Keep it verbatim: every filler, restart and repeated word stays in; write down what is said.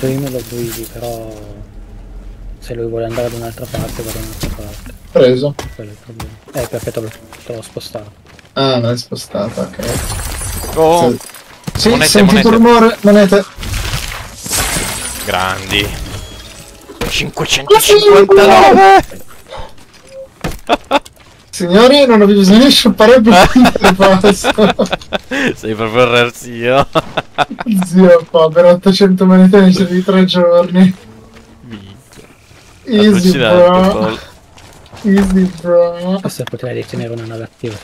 prima lo guidi, però se lui vuole andare da un'altra parte va da un'altra parte. Preso. Quello è il problema. Eh, perché te l'ho, te l'ho spostato. Ah, non è spostata, ok. Oh, Sì, sì monete, sentito monete. rumore, monete. Grandi. cinquecentocinquantanove! Signori, non ho bisogno di scippare più il passo. Sei proprio il re zio. Zio, po', per ottocento monete ne di tre giorni. Easy, bro. Easy, bro. Questo è il potere di tenere una nave attiva.